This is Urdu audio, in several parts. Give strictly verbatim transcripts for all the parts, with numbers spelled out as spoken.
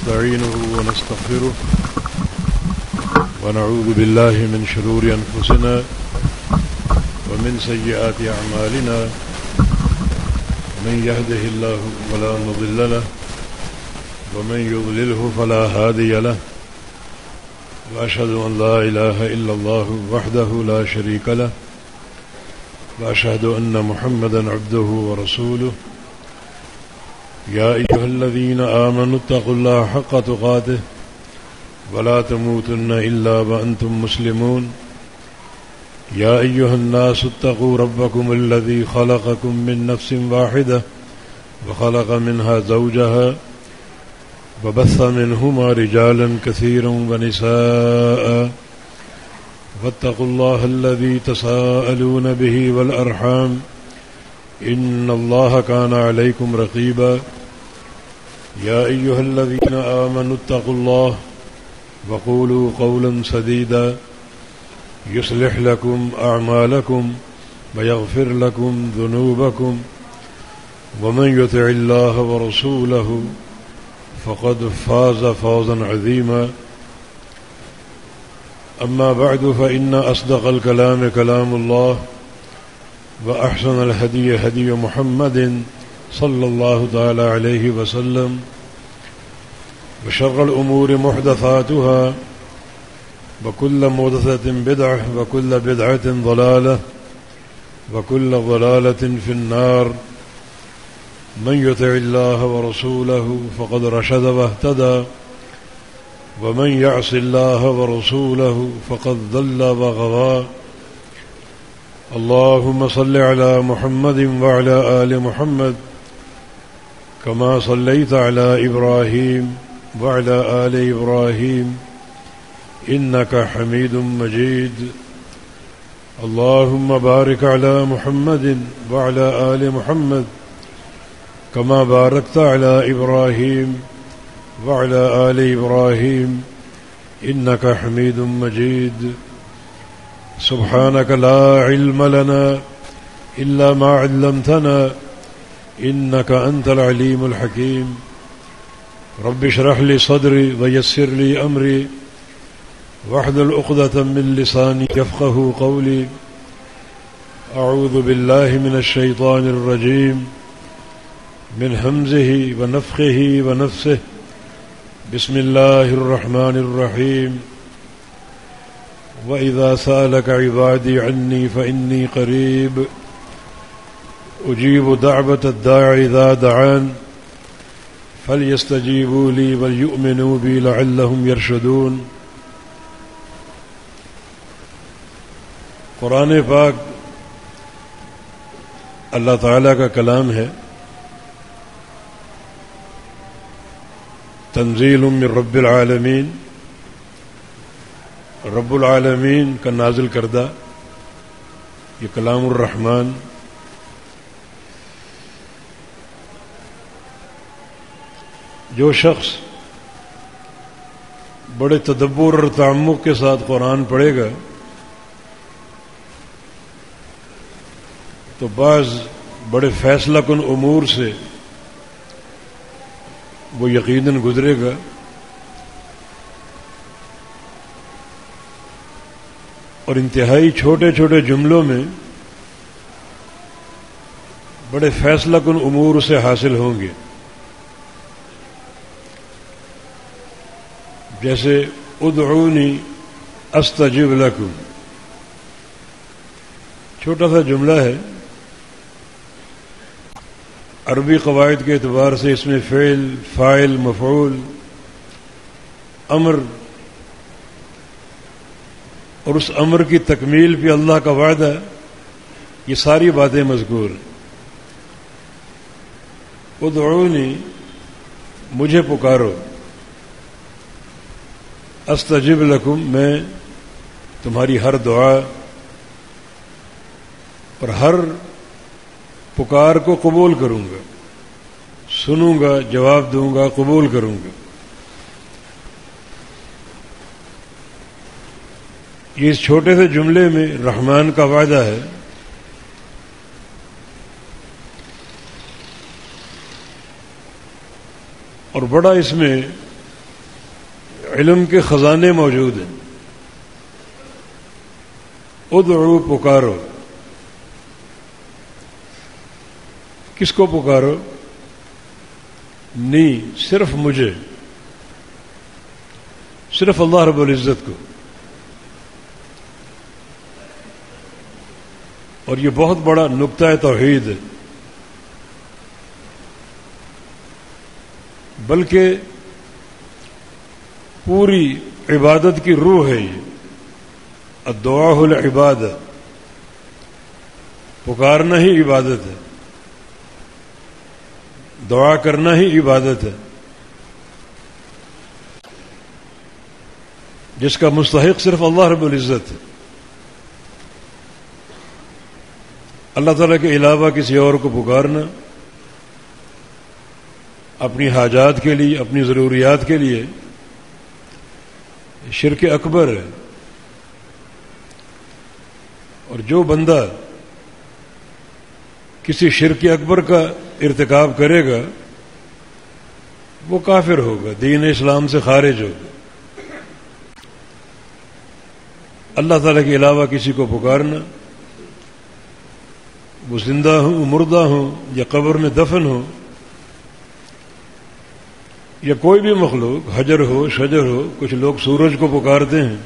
ونستعينه ونستغفره ونعوذ بالله من شرور أنفسنا ومن سيئات أعمالنا من يهده الله فلا مضل له ومن يضلله فلا هادي له وأشهد أن لا إله إلا الله وحده لا شريك له وأشهد أن محمدا عبده ورسوله يا أيها الذين آمنوا اتقوا الله حق تقاته ولا تموتن إلا وأنتم مسلمون يا أيها الناس اتقوا ربكم الذي خلقكم من نفس واحدة وخلق منها زوجها وبث منهما رجالا كثيرا ونساء واتقوا الله الذي تساءلون به والأرحام إن الله كان عليكم رقيبا يا أيها الذين آمنوا اتقوا الله وقولوا قولا سديدا يصلح لكم أعمالكم ويغفر لكم ذنوبكم ومن يطع الله ورسوله فقد فاز فوزا عظيما أما بعد فإن أصدق الكلام كلام الله وأحسن الهدي هدي محمد صلى الله تعالى عليه وسلم وشر الأمور محدثاتها وكل محدثة بدعة وكل بدعة ضلالة وكل ضلالة في النار من يطع الله ورسوله فقد رشد واهتدى ومن يعص الله ورسوله فقد ضل وغوى اللهم صل على محمد وعلى آل محمد كما صليت على إبراهيم وعلى آل إبراهيم إنك حميد مجيد اللهم بارك على محمد وعلى آل محمد كما باركت على إبراهيم وعلى آل إبراهيم إنك حميد مجيد سبحانك لا علم لنا إلا ما علمتنا إنك أنت العليم الحكيم رب اشرح لي صدري ويسر لي أمري واحلل عقدة من لساني يفقه قولي أعوذ بالله من الشيطان الرجيم من همزه ونفخه ونفسه بسم الله الرحمن الرحيم وإذا سألك عبادي عني فإني قريب أجيب دعوة الداع إذا دعان فليستجيبوا لي وليؤمنوا بي لعلهم يرشدون. قرآن پاک اللہ تعالیٰ کا کلام ہے، تنزیل من رب العالمین، رب العالمین کا نازل کردہ یہ کلام الرحمن جو شخص بڑے تدبر اور تعمق کے ساتھ قرآن پڑھے گا تو بعض بڑے فیصلہ کن امور سے وہ یقیناً گزرے گا، اور انتہائی چھوٹے چھوٹے جملوں میں بڑے فیصلہ کن امور سے حاصل ہوں گے، جیسے ادعونی استجب لکم، چھوٹا سا جملہ ہے، عربی قواعد کے اعتبار سے اس میں فعل، فاعل، مفعول، امر اور اس امر کی تکمیل پہ اللہ کا وعدہ، یہ ساری باتیں مذکور ہیں۔ ادعونی، مجھے پکارو، استجب لکم، میں تمہاری ہر دعا اور ہر پکار کو قبول کروں گا، سنوں گا، جواب دوں گا، قبول کروں گا۔ یہ اس چھوٹے سے جملے میں رحمان کا وعدہ ہے اور بڑا اس میں علم کے خزانے موجود ہیں. ادعو پکارو. کس کو پکارو؟ نہیں، صرف مجھے، صرف اللہ رب العزت کو. اور یہ بہت بڑا نقطہ توحید ہے، بلکہ پوری عبادت کی روح ہے یہ. الدعاء العبادہ، پکارنا ہی عبادت ہے، دعا کرنا ہی عبادت ہے. جس کا مستحق صرف اللہ رب العزت ہے. اللہ تعالیٰ کے علاوہ کسی اور کو پکارنا اپنی حاجات کے لیے، اپنی ضروریات کے لیے، شرک اکبر ہے. اور جو بندہ کسی شرک اکبر کا ارتکاب کرے گا وہ کافر ہوگا، دین اسلام سے خارج ہوگا. اللہ تعالیٰ کے علاوہ کسی کو پکارنا، وہ زندہ ہوں، مردہ ہوں، یا قبر میں دفن ہو، یا کوئی بھی مخلوق، حجر ہو، شجر ہو. کچھ لوگ سورج کو پکارتے ہیں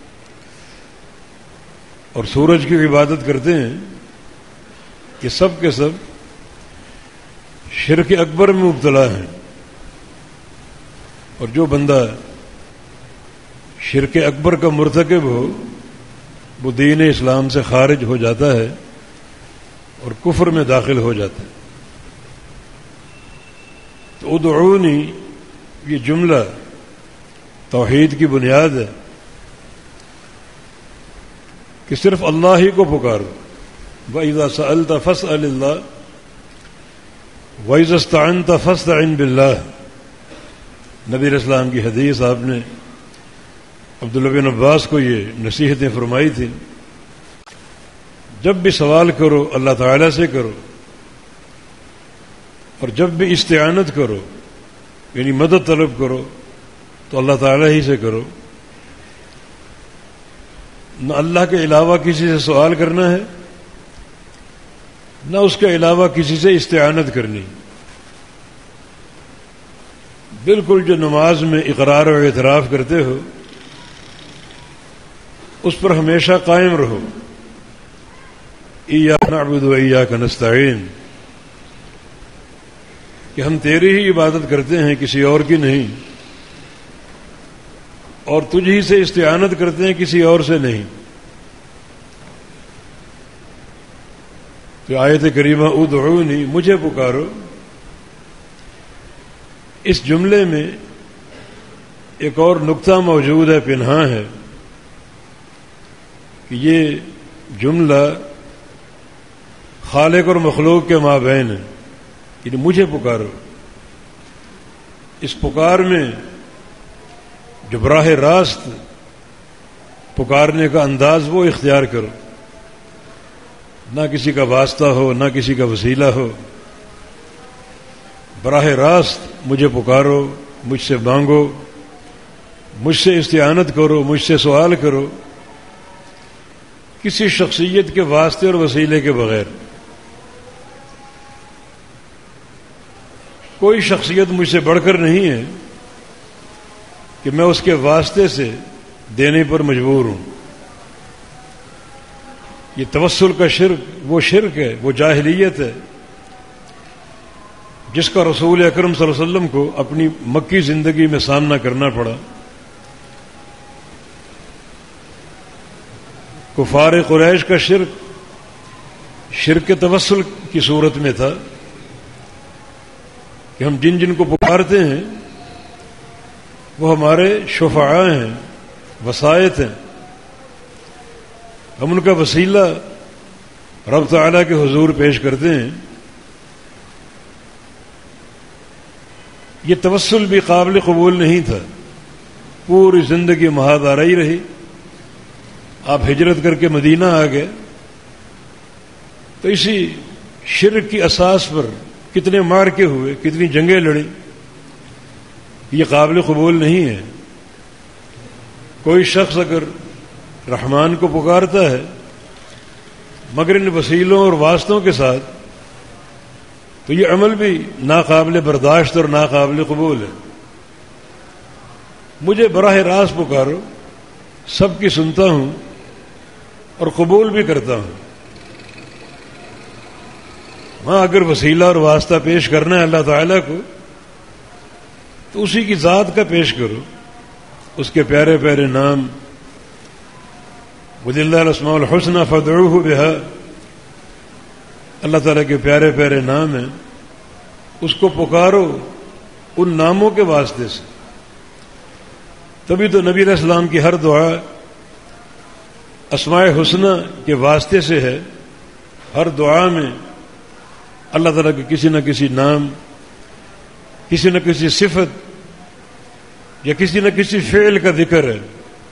اور سورج کی عبادت کرتے ہیں. یہ سب کے سب شرک اکبر میں مبتلا ہیں. اور جو بندہ شرک اکبر کا مرتکب ہو وہ دین اسلام سے خارج ہو جاتا ہے اور کفر میں داخل ہو جاتا ہے. تو ادعونی، یہ جملہ توحید کی بنیاد ہے کہ صرف اللہ ہی کو پکارو. وَإِذَا سَأَلْتَ فَاسْأَلِ اللَّهِ وَإِذَا اسْتَعَنْتَ فَاسْتَعِنْ بِاللَّهِ. نبی علیہ السلام کی حدیث، آپ نے عبداللہ بن عباس کو یہ نصیحتیں فرمائی تھیں. جب بھی سوال کرو اللہ تعالیٰ سے کرو، اور جب بھی استعانت کرو یعنی مدد طلب کرو تو اللہ تعالیٰ ہی سے کرو. نہ اللہ کے علاوہ کسی سے سوال کرنا ہے، نہ اس کے علاوہ کسی سے استعانت کرنی. بالکل جو نماز میں اقرار و اعتراف کرتے ہو اس پر ہمیشہ قائم رہو. ایاک نعبد و ایاک نستعین، کہ ہم تیری ہی عبادت کرتے ہیں، کسی اور کی نہیں، اور تجھ ہی سے استعانت کرتے ہیں، کسی اور سے نہیں. تو آیت کریمہ ادعونی، مجھے پکارو، اس جملے میں ایک اور نقطہ موجود ہے، پنہاں ہے، کہ یہ جملہ خالق اور مخلوق کے مابین ہے. یعنی مجھے پکارو. اس پکار میں جو براہ راست پکارنے کا انداز وہ اختیار کرو، نہ کسی کا واسطہ ہو، نہ کسی کا وسیلہ ہو. براہ راست مجھے پکارو، مجھ سے مانگو، مجھ سے استعانت کرو، مجھ سے سوال کرو، کسی شخصیت کے واسطے اور وسیلے کے بغیر. کوئی شخصیت مجھ سے بڑھ کر نہیں ہے کہ میں اس کے واسطے سے دینے پر مجبور ہوں. یہ توسل کا شرک وہ شرک ہے، وہ جاہلیت ہے جس کا رسول اکرم صلی اللہ علیہ وسلم کو اپنی مکی زندگی میں سامنا کرنا پڑا. کفار قریش کا شرک شرک توسل کی صورت میں تھا کہ ہم جن جن کو پکارتے ہیں وہ ہمارے شفعاء ہیں، وسائط ہیں، ہم ان کا وسیلہ رب تعالیٰ کے حضور پیش کرتے ہیں. یہ توسل بھی قابل قبول نہیں تھا. پوری زندگی مہادارائی رہی. آپ ہجرت کر کے مدینہ آ گئے تو اسی شرک کی اساس پر کتنے مارکے ہوئے، کتنی جنگیں لڑیں. یہ قابل قبول نہیں ہے. کوئی شخص اگر رحمان کو پکارتا ہے مگر ان وسیلوں اور واسطوں کے ساتھ تو یہ عمل بھی ناقابل برداشت اور ناقابل قبول ہے. مجھے براہ راست پکارو، سب کی سنتا ہوں اور قبول بھی کرتا ہوں. ہاں اگر وسیلہ اور واسطہ پیش کرنا ہے اللہ تعالیٰ کو تو اسی کی ذات کا پیش کرو، اس کے پیارے پیارے نام. وَلِلَّهِ الْأَسْمَاءُ الْحُسْنَى فَادْعُوهُ بِهَا، اللہ تعالیٰ کے پیارے پیارے نام ہیں، اس کو پکارو ان ناموں کے واسطے سے. تبھی تو نبی علیہ السلام کی ہر دعا اسماء حسنى کے واسطے سے ہے. ہر دعا میں اللہ تعالیٰ کے کسی نہ کسی نام، کسی نہ کسی صفت یا کسی نہ کسی فعل کا ذکر ہے.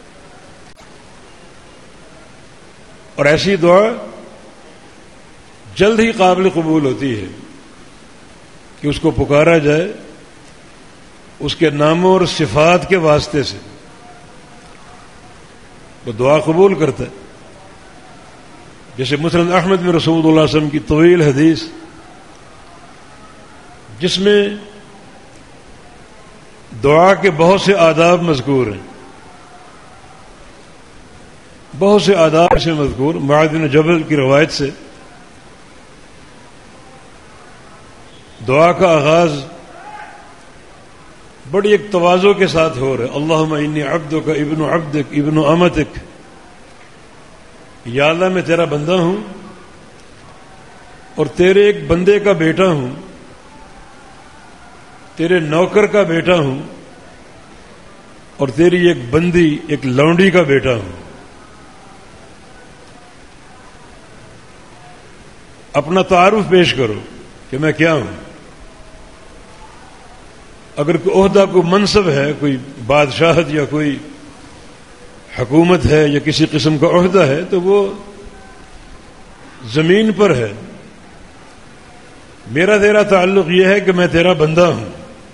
اور ایسی دعا جلد ہی قابل قبول ہوتی ہے کہ اس کو پکارا جائے اس کے ناموں اور صفات کے واسطے سے. وہ دعا قبول کرتا ہے. جیسے مسند احمد میں رسول اللہ صلی اللہ علیہ وسلم کی طویل حدیث جس میں دعا کے بہت سے آداب مذکور ہیں، بہت سے آداب سے مذکور. معاذ بن جبل کی روایت سے دعا کا آغاز بڑی ایک تواضع کے ساتھ ہو رہا ہے. اللہم انی عبدک ابن عبدک ابن امتک، یا اللہ میں تیرا بندہ ہوں اور تیرے ایک بندے کا بیٹا ہوں، تیرے نوکر کا بیٹا ہوں اور تیری ایک بندی ایک لونڈی کا بیٹا ہوں. اپنا تعارف پیش کرو کہ میں کیا ہوں. اگر کوئی عہدہ کوئی منصب ہے، کوئی بادشاہت یا کوئی حکومت ہے یا کسی قسم کا عہدہ ہے تو وہ زمین پر ہے. میرا تیرا تعلق یہ ہے کہ میں تیرا بندہ ہوں.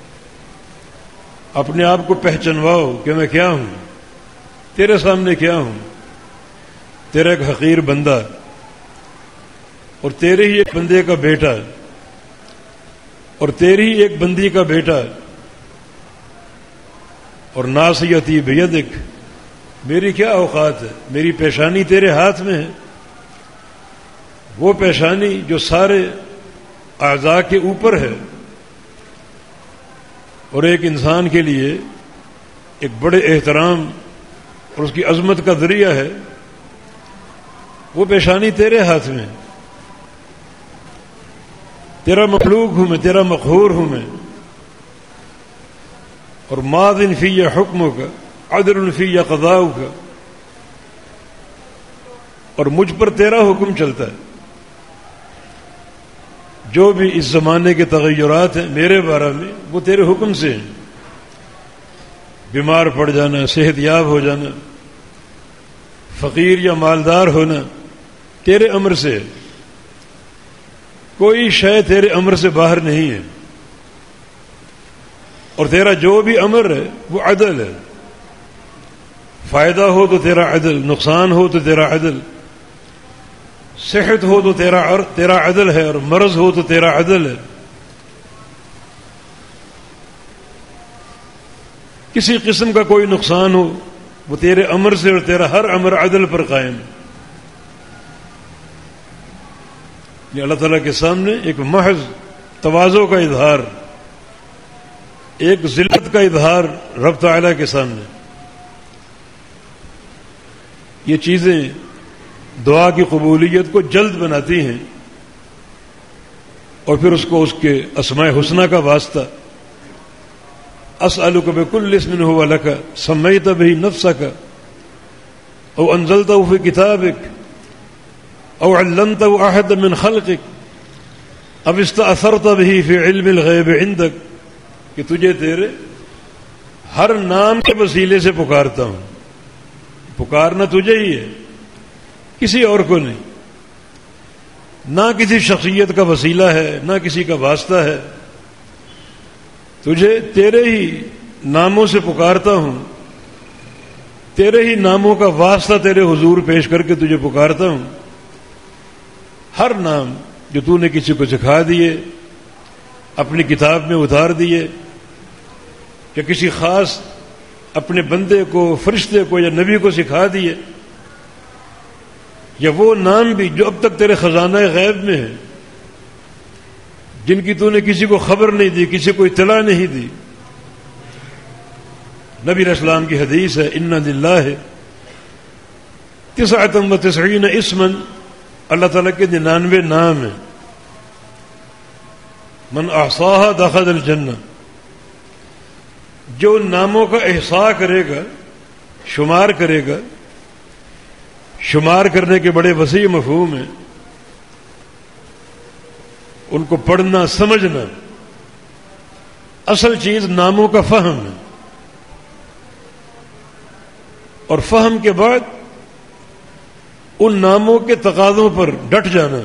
اپنے آپ کو پہچنواؤ کہ میں کیا ہوں، تیرے سامنے کیا ہوں. تیرا ایک حقیر بندہ اور تیرے ہی ایک بندے کا بیٹا اور تیری ہی ایک بندی کا بیٹا. اور ناصیتی بیدک، میری کیا اوقات ہے، میری پیشانی تیرے ہاتھ میں ہے. وہ پیشانی جو سارے اعضاء کے اوپر ہے اور ایک انسان کے لیے ایک بڑے احترام اور اس کی عظمت کا ذریعہ ہے، وہ پیشانی تیرے ہاتھ میں ہے. تیرا مخلوق ہوں میں، تیرا مقہور ہوں میں. اور ماضٍ فی حکمک عدل فی قضاؤک، اور مجھ پر تیرا حکم چلتا ہے. جو بھی اس زمانے کے تغیرات ہیں میرے بارے میں وہ تیرے حکم سے ہیں. بیمار پڑ جانا، صحت یاب ہو جانا، فقیر یا مالدار ہونا تیرے امر سے ہے. کوئی شے تیرے امر سے باہر نہیں ہے. اور تیرا جو بھی امر ہے وہ عدل ہے. فائدہ ہو تو تیرا عدل، نقصان ہو تو تیرا عدل، صحت ہو تو تیرا تیرا عدل ہے، اور مرض ہو تو تیرا عدل ہے. کسی قسم کا کوئی نقصان ہو وہ تیرے امر سے، اور تیرا ہر امر عدل پر قائم ہے. یہ اللہ تعالیٰ کے سامنے ایک محض تواضع کا اظہار، ایک ذلت کا اظہار رب تعالیٰ کے سامنے. یہ چیزیں دعا کی قبولیت کو جلد بناتی ہیں. اور پھر اس کو اس کے اسماء حسنہ کا واسطہ، اسألک بکل اسم هو لک سمیت بہ نفسک او انزلتہ فی کتابک او علمتہ احد من خلقک اب استأثرت بہ فی علم الغیب عندک، کہ تجھے تیرے ہر نام کے وسیلے سے پکارتا ہوں. پکارنا تجھے ہی ہے، کسی اور کو نہیں. نہ کسی شخصیت کا وسیلہ ہے، نہ کسی کا واسطہ ہے. تجھے تیرے ہی ناموں سے پکارتا ہوں تیرے ہی ناموں کا واسطہ تیرے حضور پیش کر کے تجھے پکارتا ہوں. ہر نام جو تو نے کسی کو سکھا دیے، اپنی کتاب میں اتار دیے، یا کسی خاص اپنے بندے کو، فرشتے کو یا نبی کو سکھا دیے، یا وہ نام بھی جو اب تک تیرے خزانہ غیب میں ہیں، جن کی تو نے کسی کو خبر نہیں دی، کسی کو اطلاع نہیں دی. نبی علیہ السلام کی حدیث ہے، ان للہ تسعۃ و تسعین اسما، اللہ تعالیٰ کے ننانوے نام ہیں. من احصاها دخل الجنہ، جو ان ناموں کا احصاء کرے گا، شمار کرے گا. شمار کرنے کے بڑے وسیع مفہوم ہیں، ان کو پڑھنا سمجھنا. اصل چیز ناموں کا فہم ہے، اور فہم کے بعد ان ناموں کے تقاضوں پر ڈٹ جانا،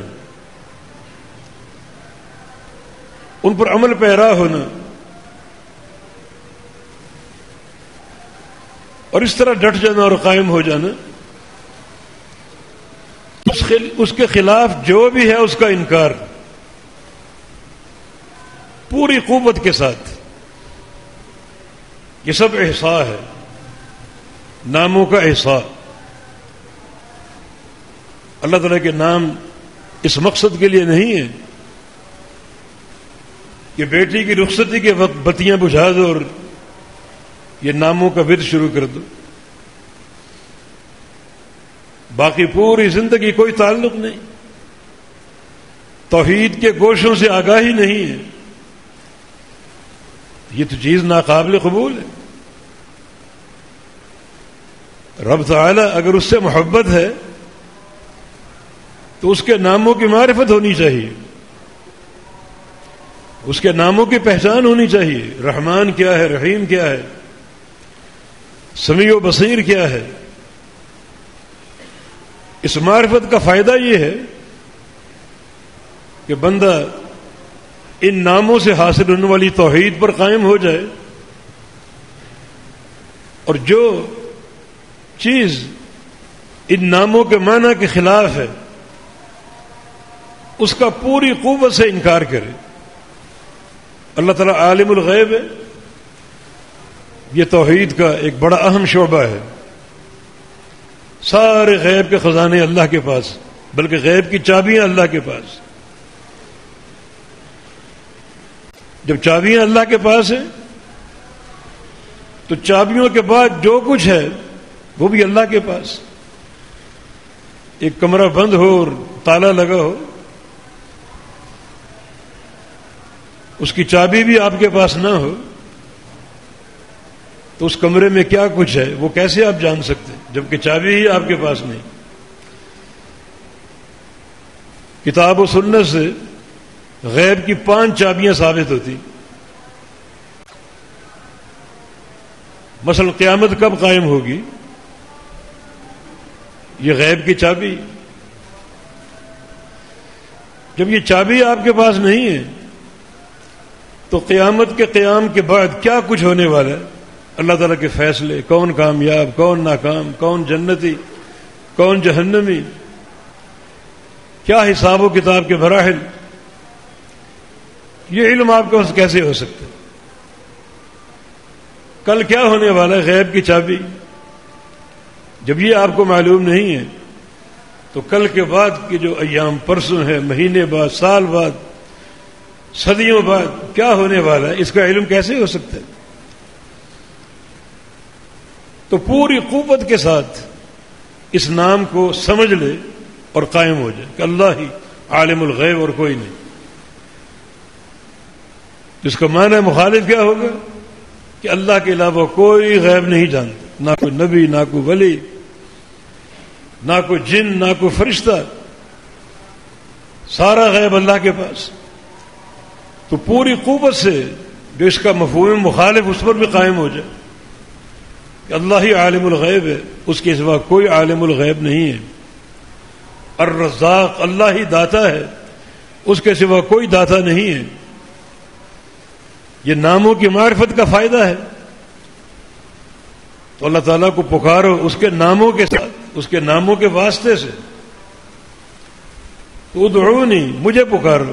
ان پر عمل پیرا ہونا، اور اس طرح ڈٹ جانا اور قائم ہو جانا. اس کے خلاف جو بھی ہے اس کا انکار پوری قوت کے ساتھ. یہ سب احصاء ہے، ناموں کا احصاء. اللہ تعالیٰ کے نام اس مقصد کے لیے نہیں ہے کہ بیٹی کی رخصتی کے وقت بتیاں بجھا دو اور یہ ناموں کا ورد شروع کر دو، باقی پوری زندگی کوئی تعلق نہیں، توحید کے گوشوں سے آگاہی نہیں ہے. یہ تو چیز ناقابل قبول ہے. رب تعالی اگر اس سے محبت ہے تو اس کے ناموں کی معرفت ہونی چاہیے، اس کے ناموں کی پہچان ہونی چاہیے. رحمان کیا ہے، رحیم کیا ہے، سمیع و بصیر کیا ہے. اس معرفت کا فائدہ یہ ہے کہ بندہ ان ناموں سے حاصل ہونے والی توحید پر قائم ہو جائے، اور جو چیز ان ناموں کے معنی کے خلاف ہے اس کا پوری قوت سے انکار کرے. اللہ تعالیٰ عالم الغیب ہے، یہ توحید کا ایک بڑا اہم شعبہ ہے. سارے غیب کے خزانے اللہ کے پاس، بلکہ غیب کی چابیاں اللہ کے پاس. جب چابیاں اللہ کے پاس ہیں تو چابیوں کے بعد جو کچھ ہے وہ بھی اللہ کے پاس. ایک کمرہ بند ہو اور تالا لگا ہو، اس کی چابی بھی آپ کے پاس نہ ہو تو اس کمرے میں کیا کچھ ہے وہ کیسے آپ جان سکتے، جبکہ چابی ہی آپ کے پاس نہیں. کتاب و سنت سے غیب کی پانچ چابیاں ثابت ہوتی. مثلا قیامت کب قائم ہوگی، یہ غیب کی چابی. جب یہ چابی آپ کے پاس نہیں ہے تو قیامت کے قیام کے بعد کیا کچھ ہونے والا ہے، اللہ تعالیٰ کے فیصلے، کون کامیاب، کون ناکام، کون جنتی، کون جہنمی، کیا حساب و کتاب کے مراحل، یہ علم آپ کے پاس کیسے ہو سکتا ہے؟ کل کیا ہونے والا ہے، غیب کی چابی. جب یہ آپ کو معلوم نہیں ہے تو کل کے بعد کے جو ایام، پرسوں ہے، مہینے بعد، سال بعد، صدیوں بعد کیا ہونے والا ہے، اس کا علم کیسے ہو سکتا ہے؟ تو پوری قوت کے ساتھ اس نام کو سمجھ لے اور قائم ہو جائے کہ اللہ ہی عالم الغیب اور کوئی نہیں. اس کا معنی مخالف کیا ہوگا کہ اللہ کے علاوہ کوئی غیب نہیں جانتا، نہ کوئی نبی، نہ کوئی ولی، نہ کوئی جن، نہ کوئی فرشتہ، سارا غیب اللہ کے پاس. تو پوری قوت سے جو اس کا مفہوم مخالف اس پر بھی قائم ہو جائے کہ اللہ ہی عالم الغیب ہے، اس کے سوا کوئی عالم الغیب نہیں ہے. الرزاق، اللہ ہی داتا ہے، اس کے سوا کوئی داتا نہیں ہے. یہ ناموں کی معرفت کا فائدہ ہے. تو اللہ تعالیٰ کو پکارو اس کے ناموں کے ساتھ، اس کے ناموں کے واسطے سے. تو ادعونی، مجھے پکارو.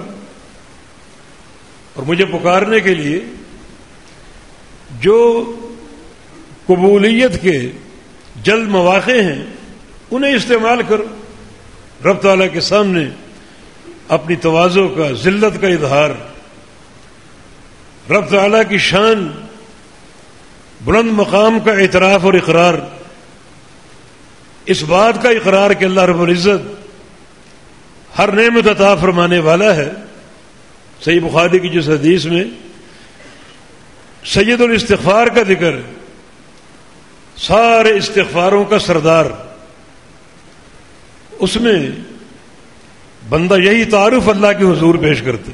اور مجھے پکارنے کے لیے جو قبولیت کے جلد مواقع ہیں انہیں استعمال کرو. رب تعالیٰ کے سامنے اپنی تواضع کا، ذلت کا اظہار، رب تعالیٰ کی شان، بلند مقام کا اعتراف اور اقرار، اس بات کا اقرار کہ اللہ رب العزت ہر نعمت عطا فرمانے والا ہے. صحیح بخاری کی جس حدیث میں سید الاستغفار کا ذکر، سارے استغفاروں کا سردار، اس میں بندہ یہی تعارف اللہ کے حضور پیش کرتے: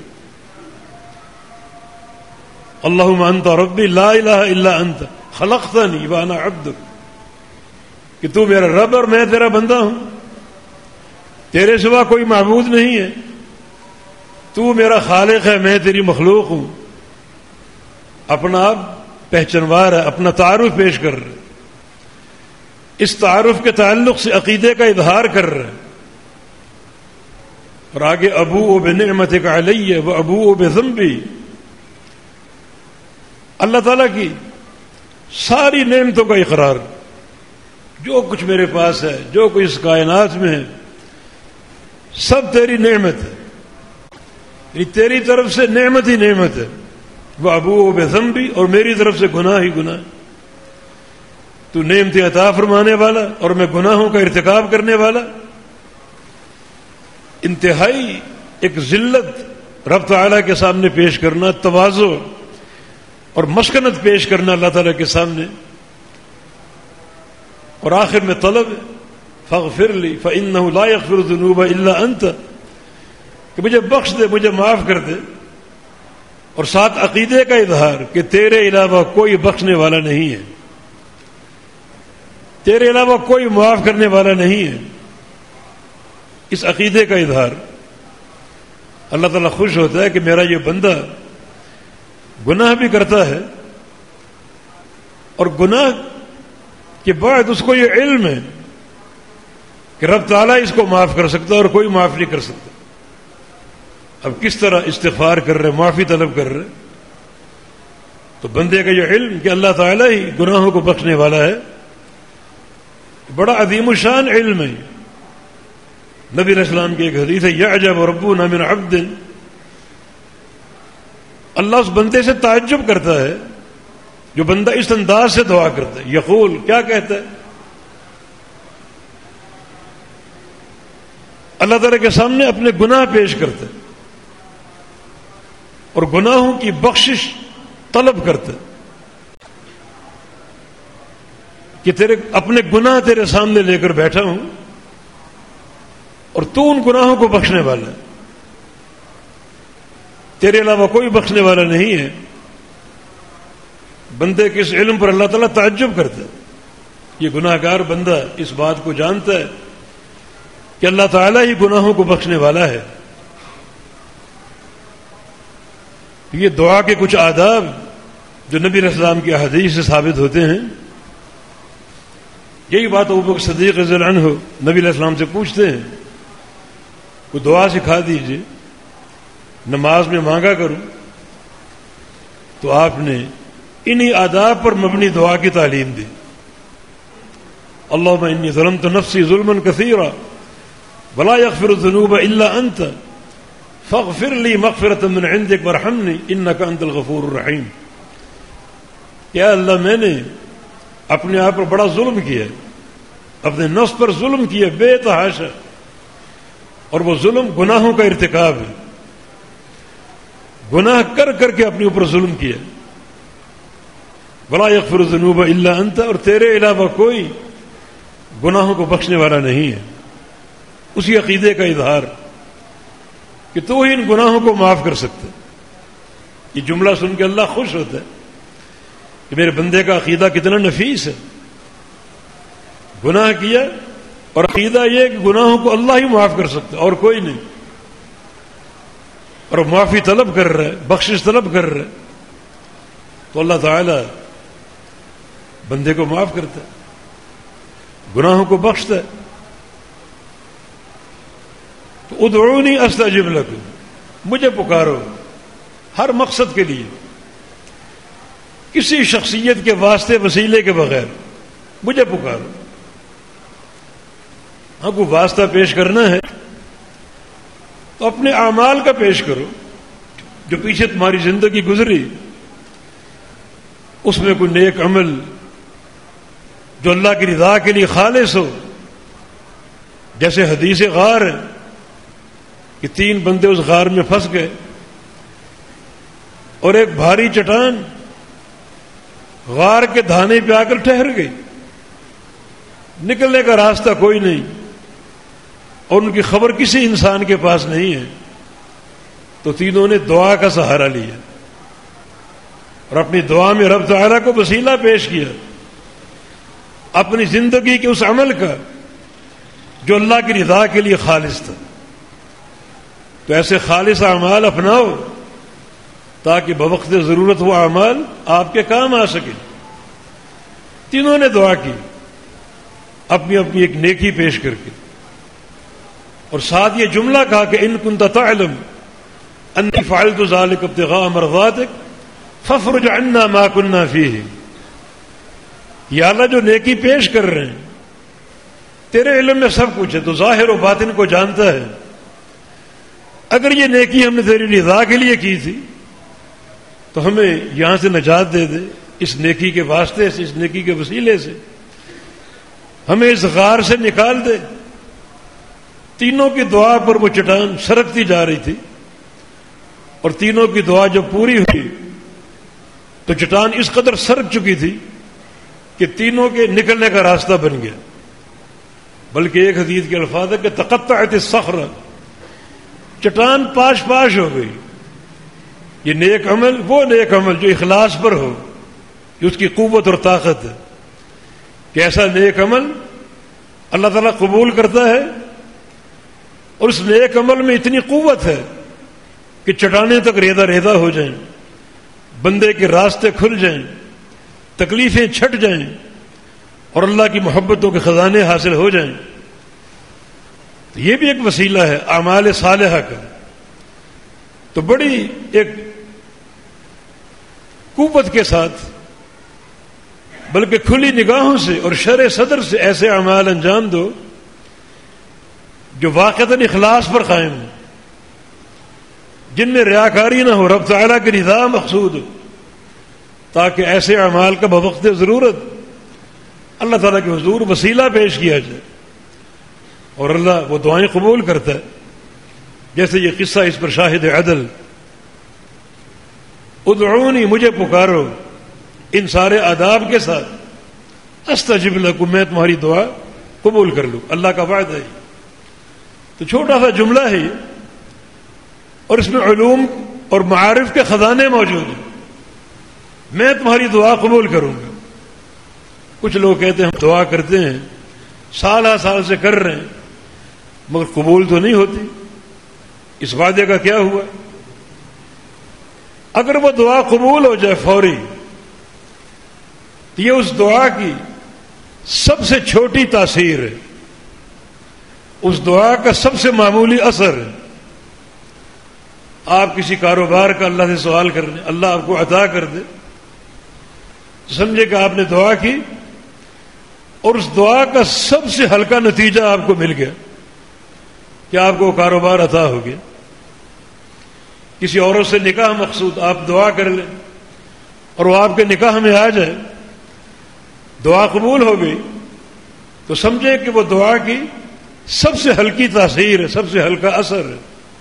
اللہم انت ربی لا الہ الا انت خلقتنی وانا عبدک، کہ تو میرا رب اور میں تیرا بندہ ہوں، تیرے سوا کوئی معبود نہیں ہے، تو میرا خالق ہے، میں تیری مخلوق ہوں. اپنا آپ پہچانوار ہے، اپنا تعارف پیش کر رہے، اس تعارف کے تعلق سے عقیدے کا اظہار کر رہے، اور آگے ابوء بنعمتک علی و ابوء بذنبی، اللہ تعالیٰ کی ساری نعمتوں کا اقرار. جو کچھ میرے پاس ہے، جو کچھ اس کائنات میں ہے، سب تیری نعمت ہے، یعنی تیری طرف سے نعمت ہی نعمت ہے. وہ ابوء بذنبی، اور میری طرف سے گناہ ہی گناہ. تو نعمتیں عطا فرمانے والا اور میں گناہوں کا ارتکاب کرنے والا. انتہائی ایک ذلت رب تعالیٰ کے سامنے پیش کرنا، تواضع اور مسکنت پیش کرنا اللہ تعالیٰ کے سامنے. اور آخر میں طلب فاغفر لی فإنہ لا یغفر الذنوب الا انت، کہ مجھے بخش دے، مجھے معاف کر دے. اور ساتھ عقیدے کا اظہار کہ تیرے علاوہ کوئی بخشنے والا نہیں ہے، تیرے علاوہ کوئی معاف کرنے والا نہیں ہے. اس عقیدے کا اظہار اللہ تعالیٰ خوش ہوتا ہے کہ میرا یہ بندہ گناہ بھی کرتا ہے، اور گناہ کے بعد اس کو یہ علم ہے کہ رب تعالیٰ اس کو معاف کر سکتا اور کوئی معاف نہیں کر سکتا. اب کس طرح استغفار کر رہے، معافی طلب کر رہے. تو بندے کا یہ علم کہ اللہ تعالیٰ ہی گناہوں کو بخشنے والا ہے، بڑا عظیم الشان علم ہے. نبی علیہ السلام کی ایک حدیث ہے: یعجب ربنا من عبد، اللہ اس بندے سے تعجب کرتا ہے جو بندہ اس انداز سے دعا کرتا ہے. یقول، کیا کہتا ہے؟ اللہ تعالیٰ کے سامنے اپنے گناہ پیش کرتا ہے اور گناہوں کی بخشش طلب کرتا ہے کہ تیرے اپنے گناہ تیرے سامنے لے کر بیٹھا ہوں اور تو ان گناہوں کو بخشنے والا ہے، تیرے علاوہ کوئی بخشنے والا نہیں ہے. بندے کے اس علم پر اللہ تعالیٰ تعجب کرتا ہے. یہ گناہ گار بندہ اس بات کو جانتا ہے کہ اللہ تعالیٰ ہی گناہوں کو بخشنے والا ہے. یہ دعا کے کچھ آداب جو نبی علیہ السلام کی احادیث سے ثابت ہوتے ہیں. یہی بات ابوبکر صدیق رضی اللہ عنہ نبی علیہ السلام سے پوچھتے ہیں، کوئی دعا سکھا دیجیے، نماز میں مانگا کروں. تو آپ نے انہی آداب پر مبنی دعا کی تعلیم دی. اللہم انی ظلمت نفسی ظلما کثیرا ولا یغفر الذنوب الا انت فاغفر لی مغفرۃ من عندک وارحمنی انک انت الغفور الرحیم. یا اللہ، میں نے اپنے آپ پر بڑا ظلم کیا، اپنے نفس پر ظلم کیا بے تحاشا، اور وہ ظلم گناہوں کا ارتکاب ہے. گناہ کر کر کے اپنے اوپر ظلم کیا. ولا یغفر الذنوب الا انت، اور تیرے علاوہ کوئی گناہوں کو بخشنے والا نہیں ہے. اسی عقیدے کا اظہار کہ تو ہی ان گناہوں کو معاف کر سکتا. یہ جملہ سن کے اللہ خوش ہوتا ہے کہ میرے بندے کا عقیدہ کتنا نفیس ہے. گناہ کیا اور عقیدہ یہ کہ گناہوں کو اللہ ہی معاف کر سکتا اور کوئی نہیں، اور معافی طلب کر رہا ہے، بخشش طلب کر رہا ہے. تو اللہ تعالی بندے کو معاف کرتا ہے، گناہوں کو بخشتا ہے۔ تو ادعونی استجب لکم، مجھے پکارو ہر مقصد کے لیے، کسی شخصیت کے واسطے وسیلے کے بغیر مجھے پکارو۔ ہاں کو واسطہ پیش کرنا ہے تو اپنے اعمال کا پیش کرو، جو پیچھے تمہاری زندگی گزری اس میں کوئی نیک عمل جو اللہ کی رضا کے لیے خالص ہو، جیسے حدیث غار ہے کہ تین بندے اس غار میں پھنس گئے اور ایک بھاری چٹان غار کے دھانے پہ آ کر ٹھہر گئی، نکلنے کا راستہ کوئی نہیں اور ان کی خبر کسی انسان کے پاس نہیں ہے، تو تینوں نے دعا کا سہارا لیا اور اپنی دعا میں رب تعالیٰ کو وسیلہ پیش کیا اپنی زندگی کے اس عمل کا جو اللہ کی رضا کے لیے خالص تھا۔ تو ایسے خالص اعمال اپناؤ تاکہ بوقت ضرورت وہ اعمال آپ کے کام آ سکے۔ تینوں نے دعا کی اپنی اپنی ایک نیکی پیش کر کے، اور ساتھ یہ جملہ کہا کہ ان کنت تعلم انی فعلت ذلک ابتغاء مرضاتک فافرج عنا ما كنا فیہ۔ یا اللہ جو نیکی پیش کر رہے ہیں تیرے علم میں سب کچھ ہے، تو ظاہر و باطن کو جانتا ہے، اگر یہ نیکی ہم نے تیری رضا کے لیے کی تھی تو ہمیں یہاں سے نجات دے دے، اس نیکی کے واسطے سے، اس نیکی کے وسیلے سے ہمیں اس غار سے نکال دے۔ تینوں کی دعا پر وہ چٹان سرکتی جا رہی تھی، اور تینوں کی دعا جب پوری ہوئی تو چٹان اس قدر سرک چکی تھی کہ تینوں کے نکلنے کا راستہ بن گیا۔ بلکہ ایک حدیث کے الفاظ ہے کہ تقطعت الصخرہ، چٹان پاش پاش ہو گئی۔ یہ نیک عمل وہ نیک عمل جو اخلاص پر ہو، جو اس کی قوت اور طاقت ہے کہ ایسا نیک عمل اللہ تعالیٰ قبول کرتا ہے، اور اس نیک عمل میں اتنی قوت ہے کہ چٹانیں تک ریزہ ریزہ ہو جائیں، بندے کے راستے کھل جائیں، تکلیفیں چھٹ جائیں، اور اللہ کی محبتوں کے خزانے حاصل ہو جائیں۔ تو یہ بھی ایک وسیلہ ہے اعمال صالحہ کا۔ تو بڑی ایک قوت کے ساتھ، بلکہ کھلی نگاہوں سے اور شرع صدر سے ایسے اعمال انجام دو جو واقعتاً اخلاص پر قائم ہو، جن میں ریاکاری نہ ہو، رب تعالیٰ کی رضا مقصود ہو، تاکہ ایسے اعمال کا بوقت ضرورت اللہ تعالیٰ کے حضور وسیلہ پیش کیا جائے، اور اللہ وہ دعائیں قبول کرتا ہے۔ جیسے یہ قصہ اس پر شاہد عدل، ادعونی، مجھے پکارو، ان سارے آداب کے ساتھ، استجب لکم، میں تمہاری دعا قبول کر لوں، اللہ کا وعدہ ہے۔ تو چھوٹا سا جملہ ہے یہ، اور اس میں علوم اور معارف کے خزانے موجود ہیں۔ میں تمہاری دعا قبول کروں گا۔ کچھ لوگ کہتے ہیں ہم دعا کرتے ہیں، سال ہا سال سے کر رہے ہیں، مگر قبول تو نہیں ہوتی، اس وعدے کا کیا ہوا؟ اگر وہ دعا قبول ہو جائے فوری، تو یہ اس دعا کی سب سے چھوٹی تاثیر ہے، اس دعا کا سب سے معمولی اثر ہے۔ آپ کسی کاروبار کا اللہ سے سوال کر لیں، اللہ آپ کو عطا کر دے، سمجھے کہ آپ نے دعا کی اور اس دعا کا سب سے ہلکا نتیجہ آپ کو مل گیا کہ آپ کو کاروبار عطا ہو گیا۔ کسی عورت سے نکاح مقصود، آپ دعا کر لیں اور وہ آپ کے نکاح میں آ جائے، دعا قبول ہو گئی، تو سمجھے کہ وہ دعا کی سب سے ہلکی تاثیر ہے، سب سے ہلکا اثر ہے۔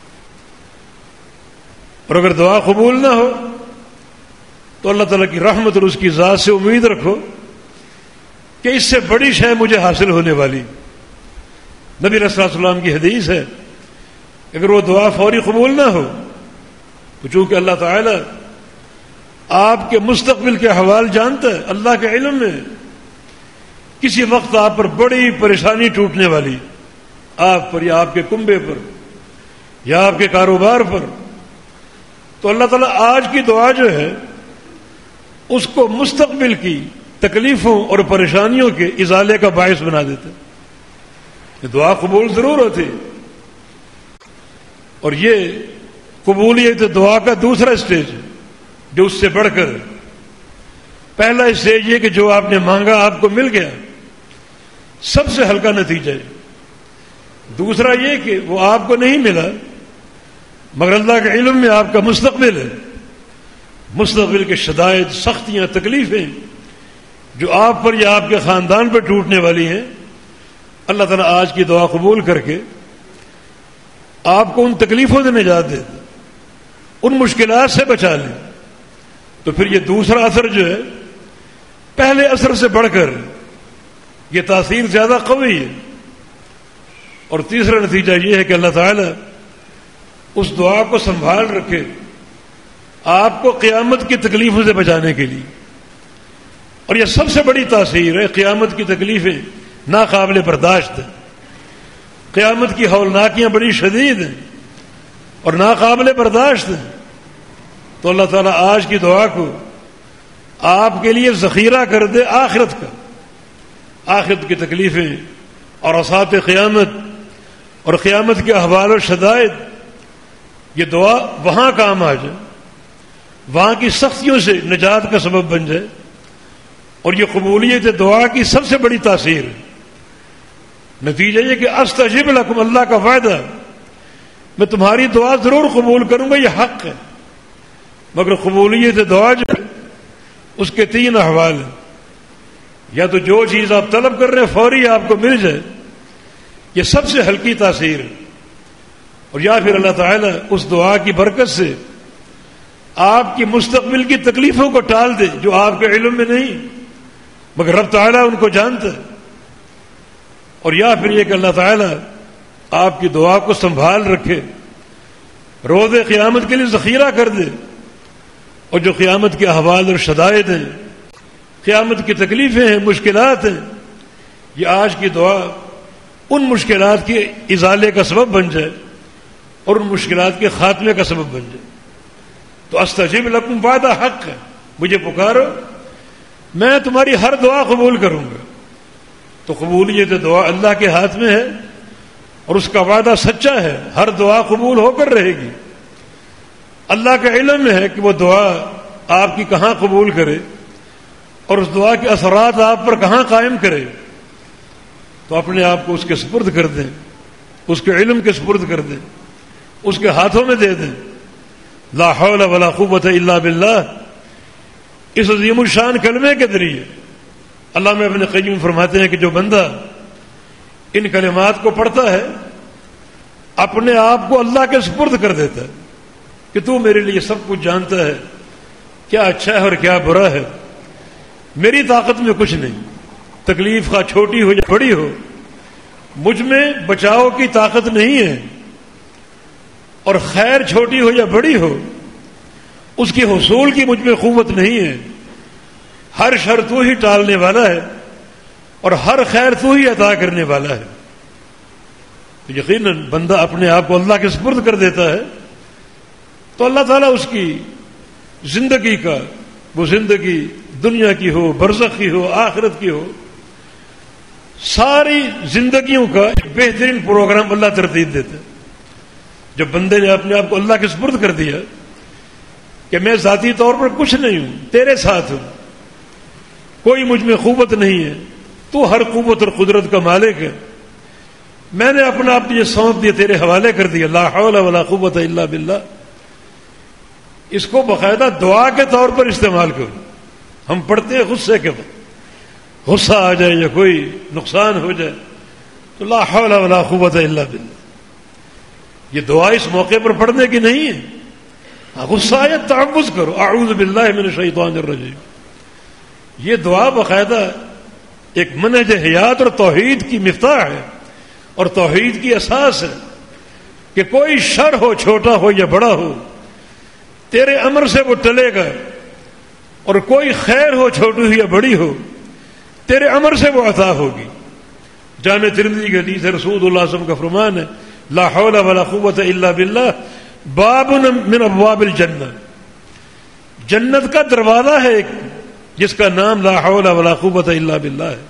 اور اگر دعا قبول نہ ہو تو اللہ تعالیٰ کی رحمت اور اس کی ذات سے امید رکھو کہ اس سے بڑی شے مجھے حاصل ہونے والی۔ نبی صلی اللہ علیہ وسلم کی حدیث ہے کہ اگر وہ دعا فوری قبول نہ ہو تو چونکہ اللہ تعالیٰ آپ کے مستقبل کے احوال جانتا ہے، اللہ کے علم میں کسی وقت آپ پر بڑی پریشانی ٹوٹنے والی، آپ پر یا آپ کے کنبے پر یا آپ کے کاروبار پر، تو اللہ تعالیٰ آج کی دعا جو ہے اس کو مستقبل کی تکلیفوں اور پریشانیوں کے ازالے کا باعث بنا دیتا ہے. یہ دعا قبول ضرور ہوتی. اور یہ قبولیت دعا کا دوسرا اسٹیج ہے جو اس سے بڑھ کر. پہلا اسٹیج یہ کہ جو آپ نے مانگا آپ کو مل گیا، سب سے ہلکا نتیجہ ہے. دوسرا یہ کہ وہ آپ کو نہیں ملا مگر اللہ کے علم میں آپ کا مستقبل ہے. مستقبل کے شدائد، سختیاں، تکلیفیں جو آپ پر یا آپ کے خاندان پر ٹوٹنے والی ہیں، اللہ تعالیٰ آج کی دعا قبول کر کے آپ کو ان تکلیفوں سے نجات دے دے، ان مشکلات سے بچا لے. تو پھر یہ دوسرا اثر جو ہے پہلے اثر سے بڑھ کر یہ تاثیر زیادہ قوی ہے. اور تیسرا نتیجہ یہ ہے کہ اللہ تعالیٰ اس دعا کو سنبھال رکھے آپ کو قیامت کی تکلیفوں سے بچانے کے لیے. اور یہ سب سے بڑی تاثیر ہے. قیامت کی تکلیفیں ناقابل برداشت ہیں، قیامت کی ہولناکیاں بڑی شدید ہیں اور ناقابل برداشت ہیں. تو اللہ تعالیٰ آج کی دعا کو آپ کے لیے ذخیرہ کر دے آخرت کا. آخرت کی تکلیفیں اور عصات قیامت اور قیامت کے احوال و شدائد، یہ دعا وہاں کام آ جائے، وہاں کی سختیوں سے نجات کا سبب بن جائے. اور یہ قبولیت دعا کی سب سے بڑی تاثیر ہے. نتیجہ یہ کہ استجب لکم، اللہ کا وعدہ، میں تمہاری دعا ضرور قبول کروں گا، یہ حق ہے. مگر قبولیت دعا جو ہے اس کے تین احوال ہیں. یا تو جو چیز آپ طلب کر رہے ہیں فوری آپ کو مل جائے، یہ سب سے ہلکی تاثیر ہے. اور یا پھر اللہ تعالیٰ اس دعا کی برکت سے آپ کی مستقبل کی تکلیفوں کو ٹال دے جو آپ کے علم میں نہیں مگر رب تعالیٰ ان کو جانتا ہے. اور یا پھر یہ کہ اللہ تعالیٰ آپ کی دعا کو سنبھال رکھے، روز قیامت کے لیے ذخیرہ کر دے. اور جو قیامت کے احوال اور شدائد ہیں، قیامت کی تکلیفیں ہیں، مشکلات ہیں، یہ آج کی دعا ان مشکلات کے ازالے کا سبب بن جائے اور ان مشکلات کے خاتمے کا سبب بن جائے. تو استجب لکم وعدہ حق ہے، مجھے پکارو میں تمہاری ہر دعا قبول کروں گا. تو قبولیت دعا اللہ کے ہاتھ میں ہے اور اس کا وعدہ سچا ہے، ہر دعا قبول ہو کر رہے گی. اللہ کا علم میں ہے کہ وہ دعا آپ کی کہاں قبول کرے اور اس دعا کے اثرات آپ پر کہاں قائم کرے. تو اپنے آپ کو اس کے سپرد کر دیں، اس کے علم کے سپرد کر دیں، اس کے ہاتھوں میں دے دیں. لا حول ولا قوت الا باللہ، اس عظیم الشان کلمے کے ذریعے علامہ ابن قیم فرماتے ہیں کہ جو بندہ ان کلمات کو پڑھتا ہے اپنے آپ کو اللہ کے سپرد کر دیتا ہے کہ تو میرے لیے سب کچھ جانتا ہے، کیا اچھا ہے اور کیا برا ہے، میری طاقت میں کچھ نہیں، تکلیف خواہ چھوٹی ہو یا بڑی ہو مجھ میں بچاؤ کی طاقت نہیں ہے، اور خیر چھوٹی ہو یا بڑی ہو اس کی حصول کی مجھ میں قوت نہیں ہے. ہر شر تو ہی ٹالنے والا ہے اور ہر خیر تو ہی عطا کرنے والا ہے. یقیناً بندہ اپنے آپ کو اللہ کے سپرد کر دیتا ہے تو اللہ تعالیٰ اس کی زندگی کا، وہ زندگی دنیا کی ہو، برزخ کی ہو، آخرت کی ہو، ساری زندگیوں کا ایک بہترین پروگرام اللہ ترتیب دیتا ہے. جب بندے نے اپنے آپ کو اللہ کے سپرد کر دیا کہ میں ذاتی طور پر کچھ نہیں ہوں، تیرے ساتھ ہوں، کوئی مجھ میں قوت نہیں ہے، تو ہر قوت اور قدرت کا مالک ہے، میں نے اپنا آپ یہ سونپ دیا، تیرے حوالے کر دیا، لا حول ولا قوت الا باللہ. اس کو باقاعدہ دعا کے طور پر استعمال کرو. ہم پڑھتے ہیں غصے کے وقت، غصہ آ جائے یا کوئی نقصان ہو جائے تو لا حول ولا قوت الا باللہ. یہ دعا اس موقع پر پڑھنے کی نہیں ہے. غصہ آیا تعوذ کرو، اعوذ باللہ من الشیطان الرجیم. یہ دعا باقاعدہ ایک منہج حیات اور توحید کی مفتاح ہے اور توحید کی اساس ہے کہ کوئی شر ہو، چھوٹا ہو یا بڑا ہو، تیرے امر سے وہ ٹلے گا، اور کوئی خیر ہو، چھوٹی ہو یا بڑی ہو، تیرے امر سے وہ عطا ہوگی. جامع ترمذی کی حدیث ہے، رسول اللہ صلی اللہ علیہ وسلم کا فرمان ہے، لا حول ولا قوت الا باللہ باب من ابواب الجنہ. جنت کا دروازہ ہے ایک جس کا نام لا حول ولا قوت الا باللہ ہے.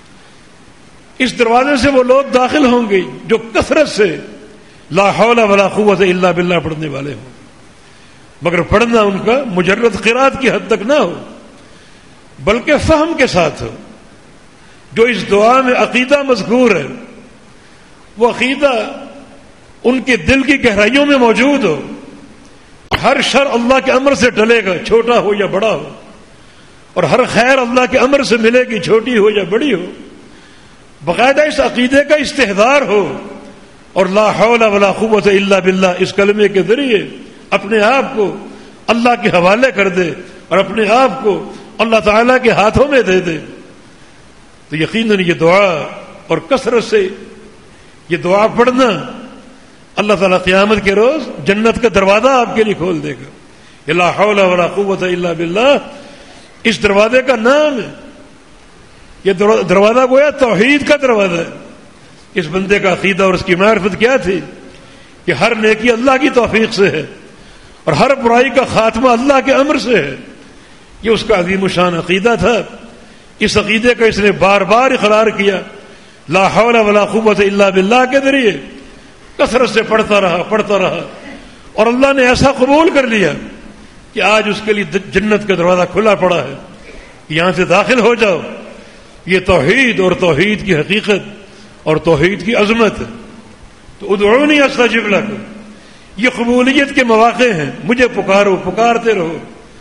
اس دروازے سے وہ لوگ داخل ہوں گے جو کثرت سے لا حول ولا قوت الا باللہ پڑھنے والے ہوں، مگر پڑھنا ان کا مجرد قرات کی حد تک نہ ہو بلکہ فہم کے ساتھ ہو. جو اس دعا میں عقیدہ مذکور ہے وہ عقیدہ ان کے دل کی گہرائیوں میں موجود ہو. ہر شر اللہ کے امر سے ٹلے گا، چھوٹا ہو یا بڑا ہو، اور ہر خیر اللہ کے امر سے ملے گی، چھوٹی ہو یا بڑی ہو. باقاعدہ اس عقیدے کا استحضار ہو اور لا حول ولا قوت الا باللہ اس کلمے کے ذریعے اپنے آپ کو اللہ کے حوالے کر دے اور اپنے آپ کو اللہ تعالیٰ کے ہاتھوں میں دے دے، تو یقیناً یہ دعا اور کثرت سے یہ دعا پڑھنا اللہ تعالیٰ قیامت کے روز جنت کا دروازہ آپ کے لیے کھول دے گا. یہ لا حول ولا قوت الا باللہ اس دروازے کا نام ہے. یہ دروازہ گویا توحید کا دروازہ ہے. اس بندے کا عقیدہ اور اس کی معرفت کیا تھی کہ ہر نیکی اللہ کی توفیق سے ہے اور ہر برائی کا خاتمہ اللہ کے امر سے ہے. یہ اس کا عظیم الشان عقیدہ تھا. اس عقیدے کا اس نے بار بار اقرار کیا لا حول ولا قوت الا باللہ کے ذریعے کثرت سے پڑھتا رہا پڑھتا رہا اور اللہ نے ایسا قبول کر لیا کہ آج اس کے لیے جنت کا دروازہ کھلا پڑا ہے. یہاں سے داخل ہو جاؤ. یہ توحید اور توحید کی حقیقت اور توحید کی عظمت ہے. تو ادعونی استجب لکم، یہ قبولیت کے مواقع ہیں. مجھے پکارو، پکارتے رہو،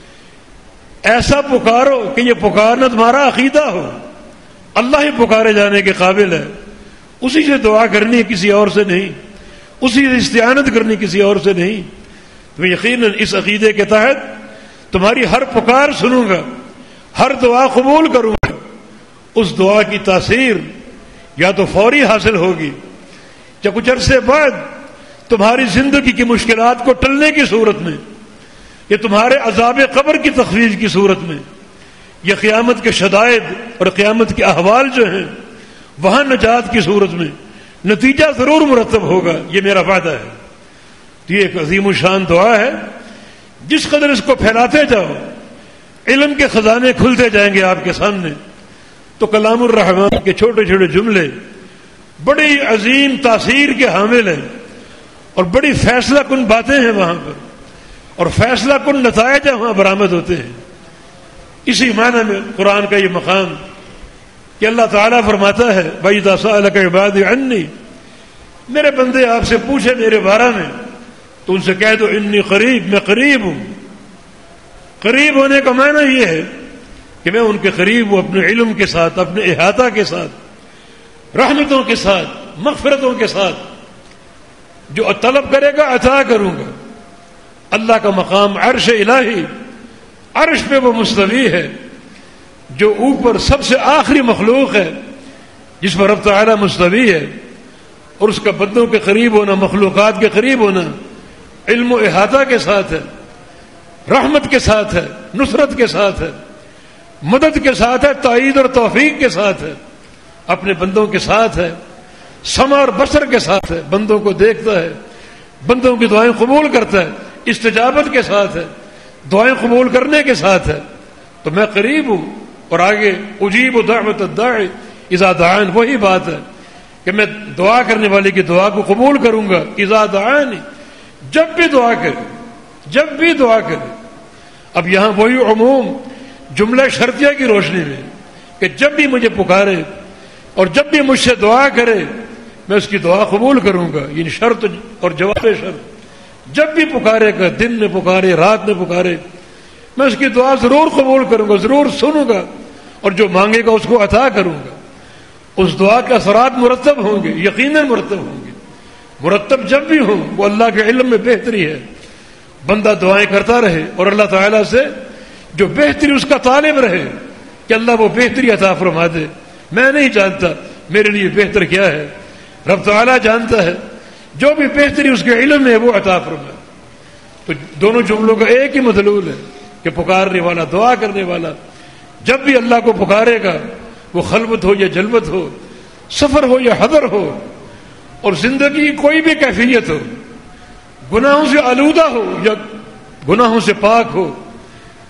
ایسا پکارو کہ یہ پکارنا تمہارا عقیدہ ہو. اللہ ہی پکارے جانے کے قابل ہے. اسی سے دعا کرنی ہے، کسی اور سے نہیں. اسی سے استعانت کرنی کسی اور سے نہیں. تو یقیناً اس عقیدے کے تحت تمہاری ہر پکار سنوں گا، ہر دعا قبول کروں گا. اس دعا کی تاثیر یا تو فوری حاصل ہوگی یا کچھ عرصے بعد تمہاری زندگی کی مشکلات کو ٹلنے کی صورت میں، یا تمہارے عذاب قبر کی تخفیف کی صورت میں، یا قیامت کے شدائد اور قیامت کے احوال جو ہیں وہاں نجات کی صورت میں نتیجہ ضرور مرتب ہوگا. یہ میرا وعدہ ہے. تو یہ ایک عظیم الشان دعا ہے. جس قدر اس کو پھیلاتے جاؤ علم کے خزانے کھلتے جائیں گے آپ کے سامنے. تو کلام الرحمن کے چھوٹے چھوٹے جملے بڑی عظیم تاثیر کے حامل ہیں اور بڑی فیصلہ کن باتیں ہیں وہاں پر، اور فیصلہ کن نتائج وہاں برآمد ہوتے ہیں. اسی معنی میں قرآن کا یہ مقام کہ اللہ تعالیٰ فرماتا ہے وَإِذَا سَأَلَكَ عِبَادِي عَنِّي، میرے بندے آپ سے پوچھے میرے بارے میں تو ان سے کہہ دو انی قریب، میں قریب ہوں. قریب ہونے کا معنی یہ ہے کہ میں ان کے قریب ہوں، اپنے علم کے ساتھ، اپنے احاطہ کے ساتھ، رحمتوں کے ساتھ، مغفرتوں کے ساتھ. جو طلب کرے گا عطا کروں گا. اللہ کا مقام عرش الہی، عرش پہ وہ مستوی ہے جو اوپر سب سے آخری مخلوق ہے جس پر رب تعالی مستوی ہے، اور اس کا بندوں کے قریب ہونا، مخلوقات کے قریب ہونا علم و احاطہ کے ساتھ ہے، رحمت کے ساتھ ہے، نصرت کے ساتھ ہے، مدد کے ساتھ ہے، تائید اور توفیق کے ساتھ ہے، اپنے بندوں کے ساتھ ہے، سمع اور بصر کے ساتھ ہے، بندوں کو دیکھتا ہے، بندوں کی دعائیں قبول کرتا ہے، استجابت کے ساتھ ہے، دعائیں قبول کرنے کے ساتھ ہے. تو میں قریب ہوں. اور آگے اجیب دعوت الداعی اذا دعان، وہی بات ہے کہ میں دعا کرنے والے کی دعا کو قبول کروں گا. اذا دعانی، جب بھی دعا کرے، جب بھی دعا کرے. اب یہاں وہی عموم جملہ شرطیہ کی روشنی میں کہ جب بھی مجھے پکارے اور جب بھی مجھ سے دعا کرے میں اس کی دعا قبول کروں گا. یہ شرط اور جواب شرط. جب بھی پکارے گا، دن میں پکارے، رات میں پکارے، میں اس کی دعا ضرور قبول کروں گا، ضرور سنوں گا، اور جو مانگے گا اس کو عطا کروں گا. اس دعا کے اثرات مرتب ہوں گے، یقیناً مرتب ہوں گے. مرتب جب بھی ہوں وہ اللہ کے علم میں بہتری ہے. بندہ دعائیں کرتا رہے اور اللہ تعالیٰ سے جو بہتری اس کا طالب رہے کہ اللہ وہ بہتری عطا فرما دے. میں نہیں جانتا میرے لیے بہتر کیا ہے، رب تعالیٰ جانتا ہے. جو بھی بہتری اس کے علم میں وہ عطا فرمائے. تو دونوں جملوں کا ایک ہی مدلول ہے کہ پکارنے والا، دعا کرنے والا جب بھی اللہ کو پکارے گا، وہ خلوت ہو یا جلوت ہو، سفر ہو یا حضر ہو، اور زندگی کی کوئی بھی کیفیت ہو، گناہوں سے آلودہ ہو یا گناہوں سے پاک ہو،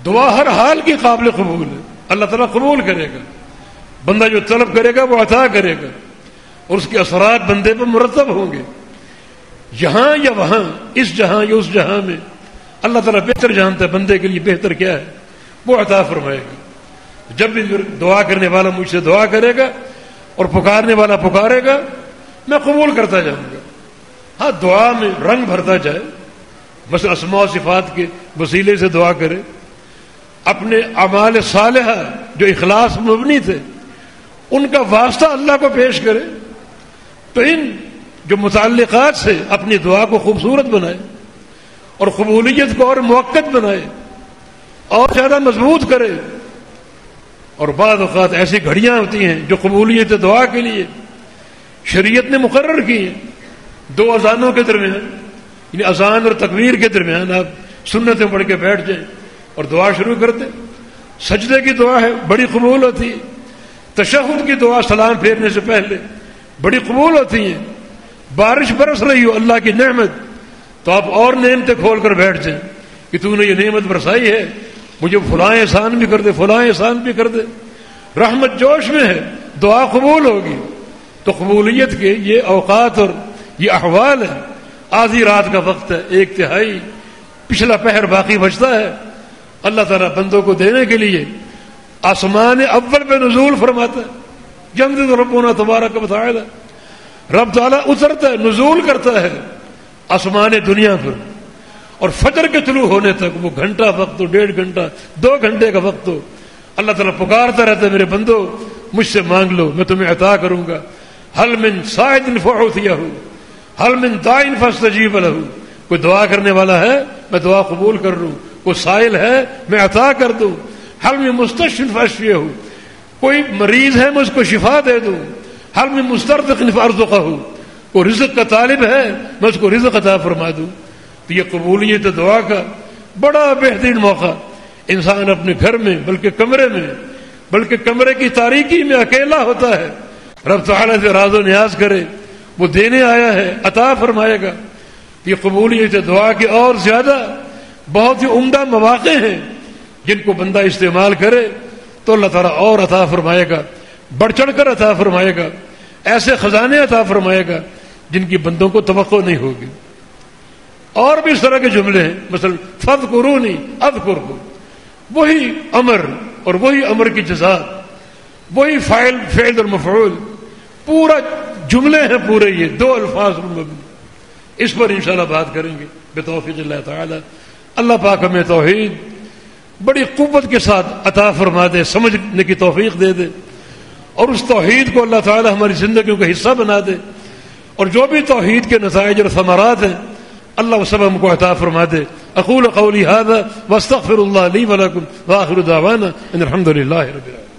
دعا ہر حال کی قابل قبول ہے، اللہ تعالیٰ قبول کرے گا. بندہ جو طلب کرے گا وہ عطا کرے گا، اور اس کے اثرات بندے پر مرتب ہوں گے، یہاں یا وہاں، اس جہاں یا اس جہاں میں. اللہ تعالیٰ بہتر جانتا ہے بندے کے لیے بہتر کیا ہے، وہ عطا فرمائے گا. جب بھی دعا کرنے والا مجھ سے دعا کرے گا اور پکارنے والا پکارے گا، میں قبول کرتا جاؤں گا. ہاں دعا میں رنگ بھرتا جائے، بس اسماء و صفات کے وسیلے سے دعا کرے، اپنے اعمال صالحہ جو اخلاص مبنی تھے ان کا واسطہ اللہ کو پیش کرے، تو ان جو متعلقات سے اپنی دعا کو خوبصورت بنائے اور قبولیت کو اور موقت بنائے اور زیادہ مضبوط کرے. اور بعض اوقات ایسی گھڑیاں ہوتی ہیں جو قبولیت دعا کے لیے شریعت نے مقرر کی ہیں. دو اذانوں کے درمیان، یعنی اذان اور تکبیر کے درمیان آپ سنتیں پڑھ کے بیٹھ جائیں اور دعا شروع کر دیں. سجدے کی دعا ہے، بڑی قبول ہوتی ہے. تشہد کی دعا سلام پھیرنے سے پہلے بڑی قبول ہوتی ہیں. بارش برس رہی ہو اللہ کی نعمت، تو آپ اور نعمتیں کھول کر بیٹھ جائیں کہ تو نے یہ نعمت برسائی ہے، مجھے فلاں احسان بھی کر دے، فلاں احسان بھی کر دے. رحمت جوش میں ہے، دعا قبول ہوگی. تو قبولیت کے یہ اوقات اور یہ احوال ہے. آدھی رات کا وقت ہے، ایک تہائی پچھلا پہر باقی بچتا ہے. اللہ تعالیٰ بندوں کو دینے کے لیے آسمان اول پہ نزول فرماتا ہے. جنت ربنا تبارک و تعالی، رب تعالیٰ اترتا ہے، نزول کرتا ہے آسمان دنیا پر، اور فجر کے طلوع ہونے تک وہ گھنٹہ وقت ہو، ڈیڑھ گھنٹہ، دو گھنٹے کا وقت ہو، اللہ تعالیٰ پکارتا رہتا ہے میرے بندو مجھ سے مانگ لو میں تمہیں عطا کروں گا. حل من سائد فاعطیہ، حل من داع فاستجیب لہ. کوئی دعا کرنے والا ہے میں دعا قبول کر لوں، کوئی سائل ہے میں عطا کر دوں. حل من مستشفی فاشفیہ، کوئی مریض ہے میں اس کو شفا دے دوں. حل من مسترزق فارزقہ، کوئی رزق کا طالب ہے میں اس کو رزق عطا فرما دوں. تو یہ قبولیت دعا کا بڑا بہترین موقع. انسان اپنے گھر میں بلکہ کمرے میں بلکہ کمرے کی تاریکی میں اکیلا ہوتا ہے، رب تعالیٰ سے راز و نیاز کرے، وہ دینے آیا ہے، عطا فرمائے گا. یہ قبولیت دعا کے اور زیادہ بہت ہی عمدہ مواقع ہیں جن کو بندہ استعمال کرے تو اللہ تعالیٰ اور عطا فرمائے گا، بڑھ چڑھ کر عطا فرمائے گا. ایسے خزانے عطا فرمائے گا جن کی بندوں کو توقع نہیں ہوگی. اور بھی اس طرح کے جملے ہیں، مثلا فاذکرونی اذکرکم، وہی امر اور وہی امر کی جزا، وہی فاعل فعل اور مفعول، پورا جملے ہیں پورے، یہ دو الفاظ مبنی. اس پر انشاءاللہ بات کریں گے بتوفیق اللہ تعالی. اللہ پاک ہمیں توحید بڑی قوت کے ساتھ عطا فرما دے، سمجھنے کی توفیق دے دے، اور اس توحید کو اللہ تعالی ہماری زندگیوں کا حصہ بنا دے. اور جو بھی توحید کے نتائج اور ثمرات ہیں اللہ وہ سب ہم کو عطا فرما دے. اقول قولی هذا واستغفر اللہ لی ولکم واخر دعوانا ان الحمد للہ رب العالمین.